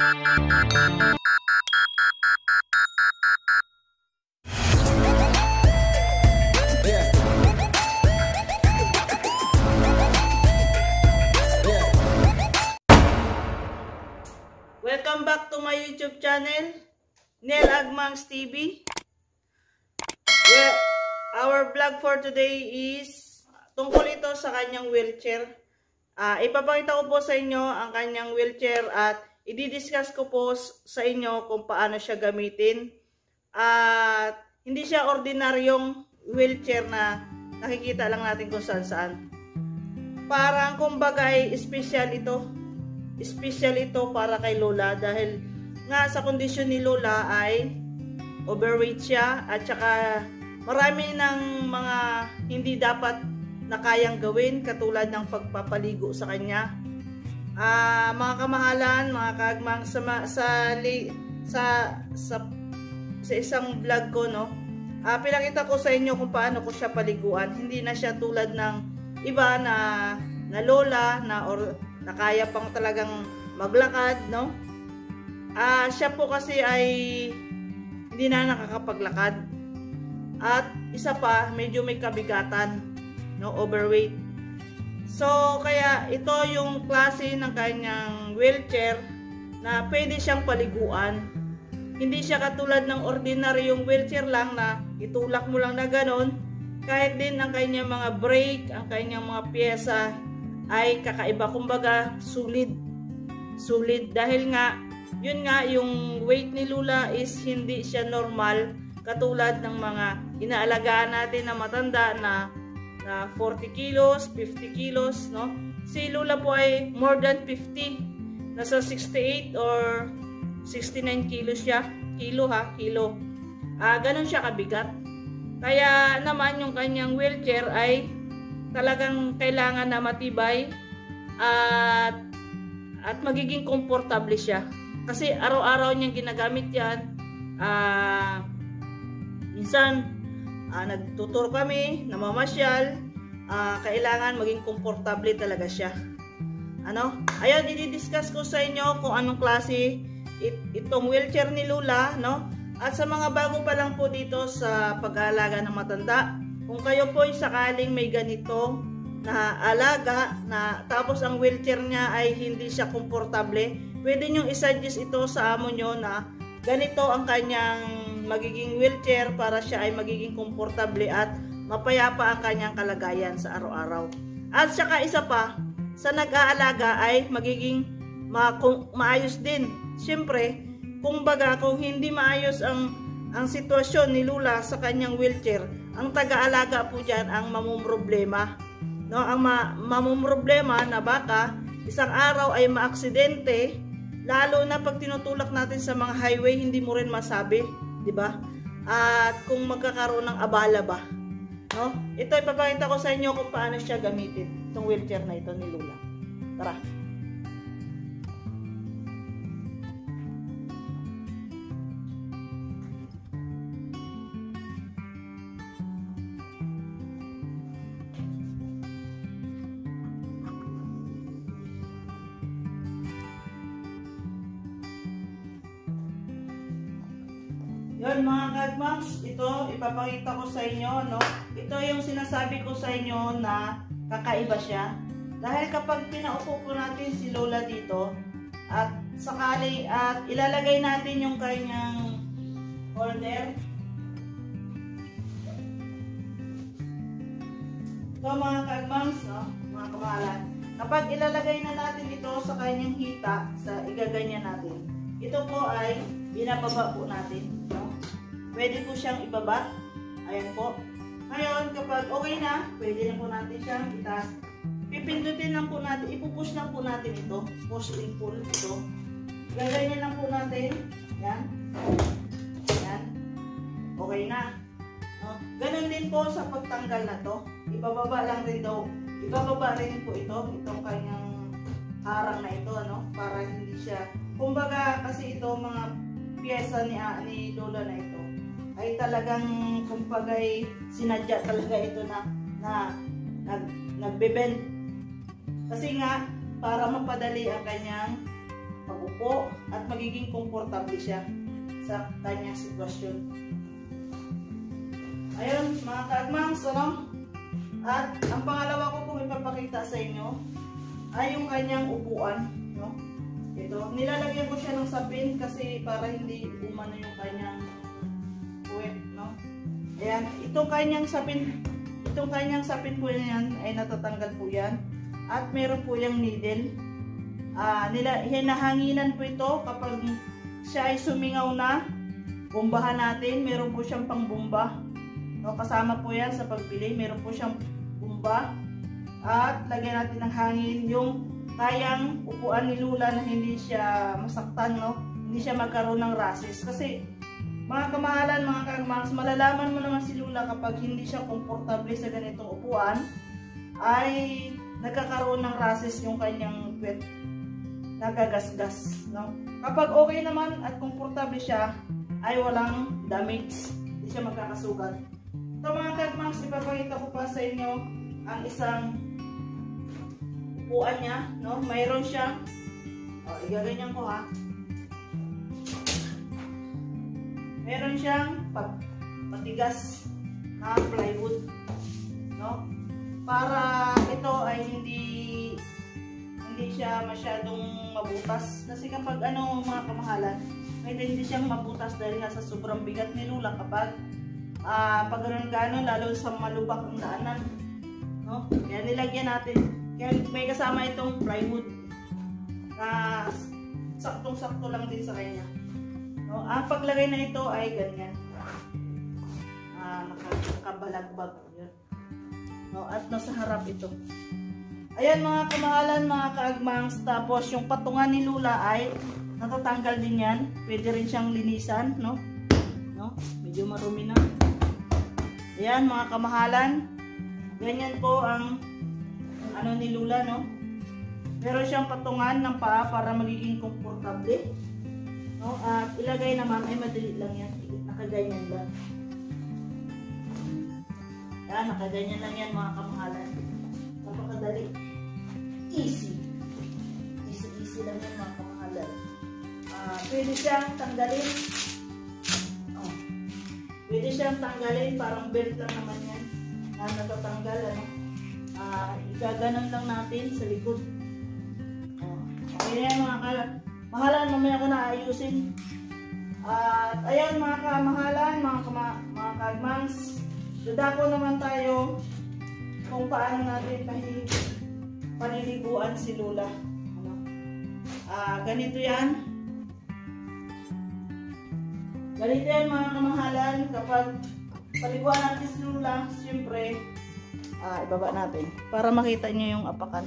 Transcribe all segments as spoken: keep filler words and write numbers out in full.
Welcome back to my YouTube channel, Nel Agmangs T V. Well, our vlog for today is tungkol ito sa kanyang wheelchair. Uh, ipapakita ko po sa inyo ang kanyang wheelchair at i-discuss ko po sa inyo kung paano siya gamitin. At uh, hindi siya ordinaryong wheelchair na nakikita lang natin kung saan saan. Parang kumbaga ay special ito. Special ito para kay Lola dahil nga sa kondisyon ni Lola ay overweight siya at saka marami ng mga hindi dapat na kayang gawin katulad ng pagpapaligo sa kanya. Uh, mga kamahalan, mga kaagmang sa sa sa sa, sa isang vlog ko, no. Uh, pinakita ko sa inyo kung paano ko siya paliguan. Hindi na siya tulad ng iba na na lola na or na kaya pang talagang maglakad, no? Ah, uh, siya po kasi ay hindi na nakakapaglakad. At isa pa, medyo may kabigatan, no, overweight. So, kaya ito yung klase ng kanyang wheelchair na pwede siyang paliguan. Hindi siya katulad ng ordinaryong wheelchair lang na itulak mo lang na ganon. Kahit din ang kanyang mga brake, ang kanyang mga pyesa ay kakaiba, kumbaga solid solid dahil nga yun nga yung weight ni Lola is hindi siya normal katulad ng mga inaalagaan natin na matanda na na forty kilos, fifty kilos, no. Si Lola po ay more than fifty, nasa sixty-eight or sixty-nine kilos siya, kilo ha, kilo. Ah, ganun siya kabigat. Kaya naman yung kanyang wheelchair ay talagang kailangan na matibay at at magiging komportable siya. Kasi araw-araw niyang ginagamit yan. Uh, minsan, uh, nagtuturo kami, namamasyal. Uh, kailangan maging komportable talaga siya. Ano? Ayun, i-discuss ko sa inyo kung anong klase it, itong wheelchair ni Lola, no? At sa mga bago pa lang po dito sa pag-aalaga ng matanda, kung kayo po ay sakaling may ganito na alaga na tapos ang wheelchair niya ay hindi siya komportable, pwede nyo i-suggest ito sa amo nyo na ganito ang kanyang magiging wheelchair para siya ay magiging komportable at mapayapa ang kanyang kalagayan sa araw-araw. At saka isa pa, sa nag-aalaga ay magiging ma maayos din. Siyempre, kung baga kung hindi maayos ang, ang sitwasyon ni Lola sa kanyang wheelchair, ang taga-alaga po dyan ang mamumroblema. No, ang ma mamumroblema na baka isang araw ay maaksidente, lalo na pag tinutulak natin sa mga highway, hindi mo rin masabi, di ba? At kung magkakaroon ng abala ba. No? Ito ipapakita ko sa inyo kung paano siya gamitin, itong wheelchair na ito ni Lola. Tara. Yun mga kaagmangs, ito ipapakita ko sa inyo, no? Ito yung sinasabi ko sa inyo na kakaiba siya. Dahil kapag pinaupo po natin si Lola dito at sakali at ilalagay natin yung kanyang holder. Ito mga kaagmangs, no? Mga kamahalan. Kapag ilalagay na natin ito sa kanyang hita, sa igaganyan natin, ito po ay binababa po natin. No? Pwede po siyang ibaba. Ayan po. Ngayon, kapag okay na, pwede na po natin siyang itaas. Pipindutin lang po natin, ipupush lang po natin ito. Push and pull ito. Gaganyan lang po natin. Yan. Yan. Okay na. No? Ganun din po sa pagtanggal na to. Ibababa lang rin daw. Ibababa rin po ito. Itong kanyang harang na ito, no? Para hindi siya, kumbaga kasi ito mga piyesa ni, uh, ni Lola na ito ay talagang kumpagay sinadya talaga ito na na nag, nagbe-bend kasi nga para mapadali ang kanyang pag-upo at magiging komportable siya sa kanyang sitwasyon. Ayun mga kaagmangs, ano? At ang pangalawa ko kung ipapakita sa inyo ay yung kanyang upuan, no? Ito, nilalagyan ko siya ng sapin kasi para hindi umano yung kanyang puwet, no? Ayan, itong kanyang sapin, itong kanyang sapin po yan ay natatanggal po yan. At meron po yung needle. Ah, nila hinahanginan po ito kapag siya ay sumingaw na. Bombahan natin, meron po siyang pangbomba. No, kasama po yan sa pagbili, meron po siyang bomba. At lagyan natin ng hangin yung kayang upuan ni Lula na hindi siya masaktan, no? Hindi siya magkaroon ng rashes. Kasi mga kamahalan, mga kaagmangs, malalaman mo naman si Lula kapag hindi siya komportable sa ganitong upuan ay nagkakaroon ng rashes yung kanyang puwet, nagagasgas, no? Kapag okay naman at komportable siya ay walang damage, hindi siya magkakasugat. Ito mga kaagmangs, ipapakita ko pa sa inyo ang isang upuan niya, no? Mayroon siyang, oh, igaganyan ko ha, meron siyang patigas na plywood, no? Para ito ay hindi hindi siya masyadong mabutas. Kasi kapag ano mga kamahalan, may hindi siyang mabutas dahil nga sa sobrang bigat ni Lula kapag uh, pag ganun gano'n, lalo sa malubak ang daanan, no? Kaya nilagyan natin. Kaya may kasama itong plywood na saktong-sakto lang din sa kanya. No, ang paglagay na ito ay ganyan. Ah, nakabalagbag yun. No, at nasa harap ito. Ayan mga kamahalan, mga kaagmangs, tapos yung patungan ni Lula ay natatanggal din yan. Pwede rin siyang linisan, no? No, medyo marumi na. Ayan mga kamahalan. Ganyan po ang ano ni Lula, no? Meron siyang patungan ng paa para magiging komportable. No, at ilagay naman ay madali lang yan. Nakaganyan lang. Yan, nakaganyan lang yan mga kamahalan. Napakadali. Easy. Easy, easy lang yan mga kamahalan. Uh, pwede siyang tanggalin. Oh. Pwede siyang tanggalin. Parang belt lang naman yan. Na natatanggal, ano. Uh, igaganon lang natin sa likod. Oh. Okay yan mga kamahalan. Mahalan, mamaya ko na ayusin. At ayan mga kamahalan, mga, kama, mga kaagmangs, dadako naman tayo kung paano natin paniliguan si Lula. Ano? Ah, ganito yan. Ganito yan mga kamahalan, kapag paliguan natin si Lula, siyempre, ah, ibaba natin para makita niyo yung apakan.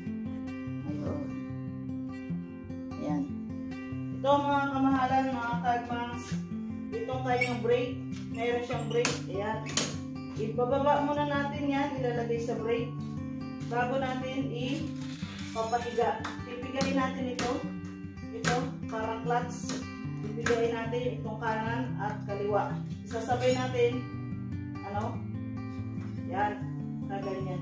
Ito mga kamahalan, mga kaagmangs, itong kanyang brake, mayroon siyang brake, ayan. Ibababa muna natin yan, ilalagay sa brake, bago natin ipapahiga. Pipigayin natin ito, ito, parang clutch. Pipigayin natin itong kanan at kaliwa. Isasabay natin, ano, yan, kaganyan.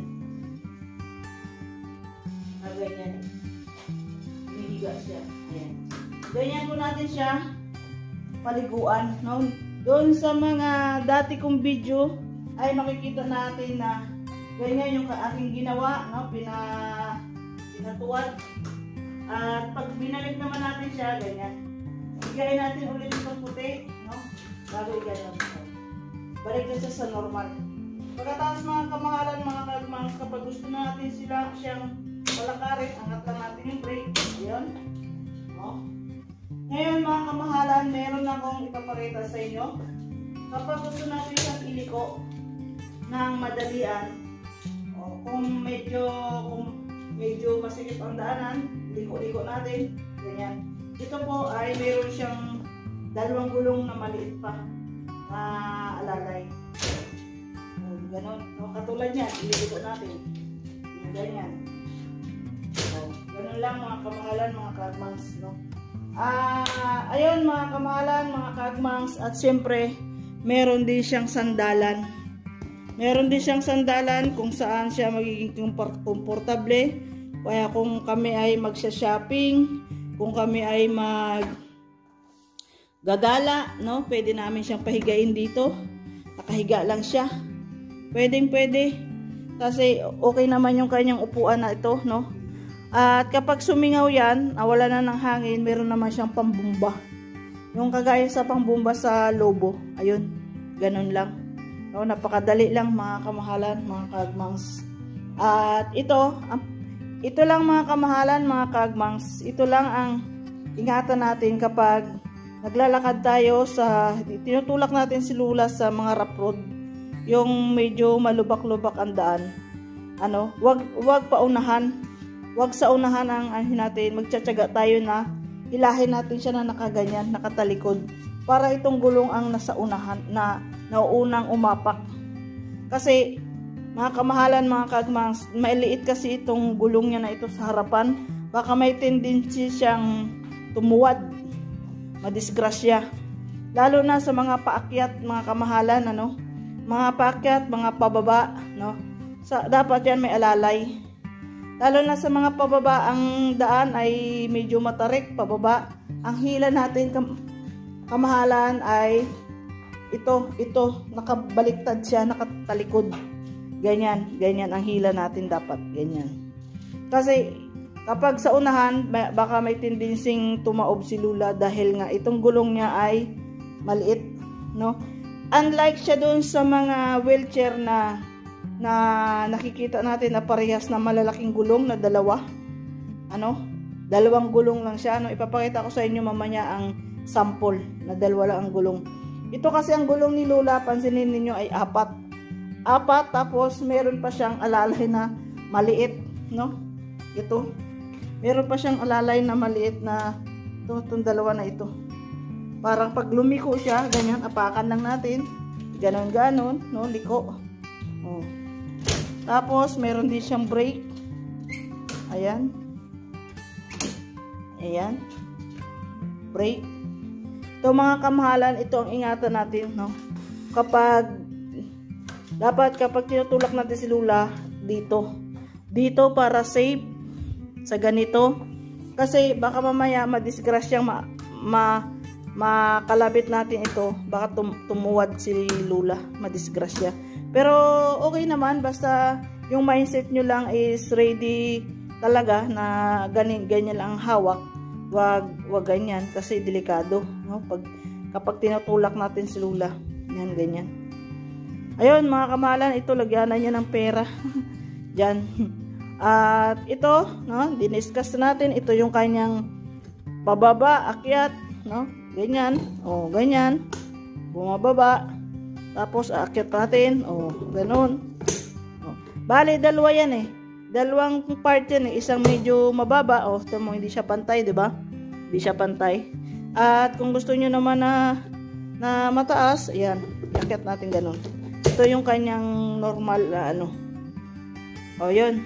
Kaganyan. Hinihiga siya, ayan. Ganyan po natin siya paliguan, no? Doon sa mga dati kong video ay makikita natin na ganyan yung aking ginawa, no? Pina, pinatuwad. At pag binalik naman natin siya, ganyan. Bigay natin ulit itong puti, no? Bago i-ganon. Balik na siya sa normal. Pagkatapos mga kamahalan, mga kaagmangs, kapag gusto natin sila siyang palakarin, angat lang natin yung brake. Ayan. No? Ngayon mga kamahalan, meron akong ipapakita sa inyo. Kapag gusto natin siyang iliko ng madalian, o kung medyo kung medyo masikip ang daanan, liko-liko natin, ganyan. Ito po ay meron siyang dalawang gulong na maliit pa na alalay. Ganon. O, katulad yan, iliko natin. Ganyan. O, ganon lang mga kamahalan, mga kaagmangs, no? Ah, uh, ayun mga kamahalan, mga kaagmangs, at syempre meron din siyang sandalan. Meron din siyang sandalan kung saan siya magiging komportable. Kaya kung kami ay magsha-shopping, kung kami ay mag gagala, no? Pwede namin siyang pahigain dito. Nakahiga lang siya. Pwedeng pwede. Kasi okay naman yung kanyang upuan na ito, no? At kapag sumingaw yan, nawala na ng hangin, meron naman siyang pambumba. Yung kagaya sa pambumba sa lobo. Ayun, ganun lang. No, napakadali lang mga kamahalan, mga kagmangs. At ito, ito lang mga kamahalan, mga kagmangs. Ito lang ang ingatan natin kapag naglalakad tayo sa, tinutulak natin si Lula sa mga rough road. Yung medyo malubak-lubak ang daan. Ano, wag wag paunahan. Wag sa unahan ang ahin natin. Magtsatsaga tayo na hilahin natin siya na nakaganyan, nakatalikod. Para itong gulong ang nasa unahan, na nauunang umapak. Kasi mga kamahalan, mga kagmangs, mailiit kasi itong gulong niya na ito sa harapan. Baka may tendency siyang tumuwad, madisgrasya. Lalo na sa mga paakyat, mga kamahalan, ano? Mga paakyat, mga pababa, no? Sa, dapat yan may alalay. Lalo na sa mga pababa, ang daan ay medyo matarik, pababa. Ang hila natin, kam kamahalan, ay ito, ito, nakabaliktad siya, nakatalikod. Ganyan, ganyan ang hila natin dapat, ganyan. Kasi kapag sa unahan, baka may tendensing tumaob si Lula dahil nga itong gulong niya ay maliit, no? Unlike siya doon sa mga wheelchair na na nakikita natin na parehas na malalaking gulong na dalawa. Ano? Dalawang gulong lang siya, no? Ipapakita ko sa inyo mamaya ang sample na dalawa lang ang gulong. Ito kasi ang gulong ni Lula, pansinin niyo ay apat. Apat, tapos meron pa siyang alalay na maliit, no? Ito. Meron pa siyang alalay na maliit na ito, itong dalawa na ito. Parang pag lumiko siya, ganyan, apakan lang natin. Ganon-ganon, no? Liko. Oh. Tapos, meron din siyang brake. Ayan. Ayan. Brake. Ito mga kamahalan, ito ang ingatan natin, no? Kapag, dapat kapag tinutulak natin si Lula, dito. Dito para safe sa ganito. Kasi baka mamaya madisgrasyang ma, ma, makalabit natin ito. Baka tum, tumuwad si Lula, madisgrasya. Pero okay naman, basta yung mindset nyo lang is ready talaga na ganyan, ganyan lang ang hawak. Wag, wag ganyan kasi delikado, no? Pag, kapag tinutulak natin si Lula, yan, ganyan. Ayun mga kamahalan, ito lagyanan niya ng pera. Diyan. At ito, no, diniscuss natin, ito yung kanyang pababa, akyat, no? Ganyan, oh, ganyan. Bumababa. Tapos aakyat natin, oh, ganoon. Oh. Bale, dalawa yan eh. Dalawang part yan eh. Isang medyo mababa, oh, ito mo, hindi siya pantay, di ba? Hindi siya pantay. At kung gusto niyo naman na na mataas, ayan, aakyat natin ganoon. Ito yung kanyang normal na uh, ano. Oh, yun.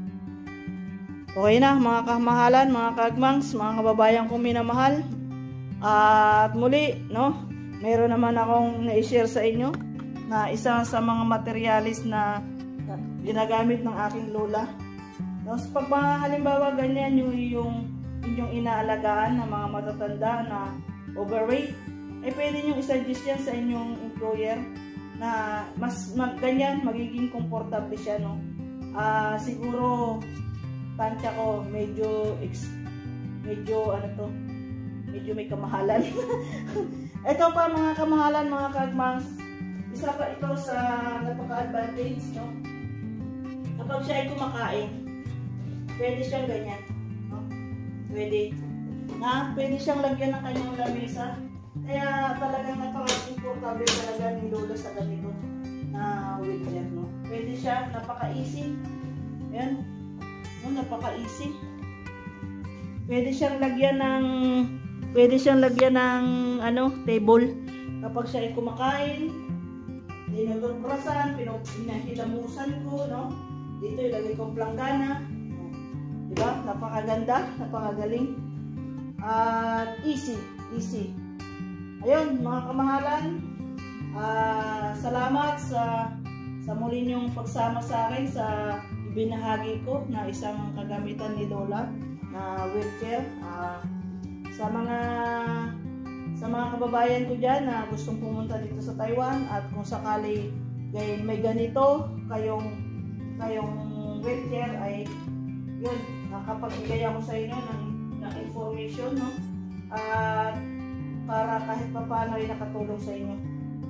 Okay na, mga kamahalan, mga kagmangs, mga kababayan kong minamahal. At muli, no, meron naman akong na-share sa inyo na isa sa mga materialis na ginagamit ng aking lola. No, so pag mga halimbawa ganyan yung, yung inyong inaalagaan ng mga matatanda na overweight, ay pwede nyo isuggest yan sa inyong employer na mas mag, ganyan, magiging komportable siya, no. Uh, siguro tansya ko medyo ex, medyo ano to, medyo may kamahalan. Ito pa mga kamahalan, mga kagmangs, isa pa ito sa napaka-advantage, no? Kapag siya ay kumakain, pwede siyang ganyan, no? Pwede na, pwede siyang lagyan ng kanyang lamesa. Kaya talagang napaka-komportable talaga ni Lola sa ganito na wheelchair, no? Pwede siya, napaka-easy. Ayan, no, napaka-easy. Pwede siyang lagyan ng Pwede siyang lagyan ng ano, table. Kapag siya ay kumakain, tinutulprasan, pinahilamusan ko, no? Dito ilagay kong planggana. Diba? Napakaganda, napakagaling. At uh, easy, easy. Ayun, mga kamahalan, uh, salamat sa sa muli niyong pagsama sa akin sa ibinahagi ko na isang kagamitan ni Lola na wheelchair. Uh, sa mga sa mga kababayan ko dyan na gustong pumunta dito sa Taiwan at kung sakali gay, may ganito kayong kayong wheelchair ay yun, nakapagbigay ako sa inyo ng, ng information, no? At para kahit pa paano ay nakatulong sa inyo.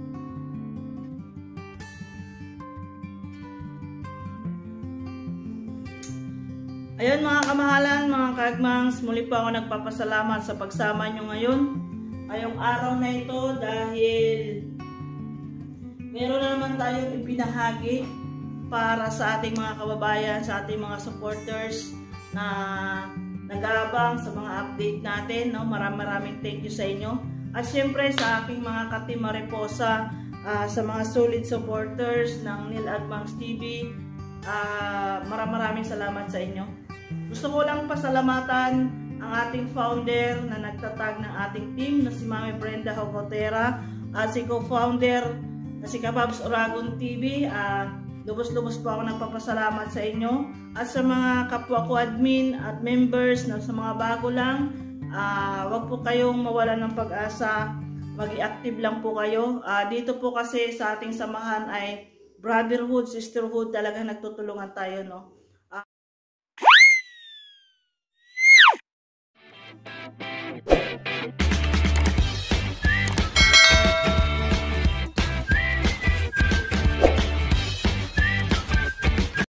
Ayun mga kamahalan, mga kaagmangs, muli po ako nagpapasalamat sa pagsama nyo ngayon. Ngayong araw na ito dahil meron na naman tayong ibinahagi para sa ating mga kababayan, sa ating mga supporters na nag-aabang sa mga update natin. No? Maraming maraming thank you sa inyo. At syempre sa aking mga ka-Team Mariposa, uh, sa mga solid supporters ng Neil Agmangs T V, uh, maraming maraming salamat sa inyo. Gusto ko lang pasalamatan ang ating founder na nagtatag ng ating team na si Mami Brenda Hogotera at si co-founder na si Kababs Oragon T V. Uh, Lubos-lubos po ako nagpapasalamat sa inyo. At sa mga kapwa ko admin at members na sa mga bago lang, uh, wag po kayong mawalan ng pag-asa. Mag-i-active lang po kayo. Uh, dito po kasi sa ating samahan ay brotherhood, sisterhood, talagang nagtutulungan tayo, no?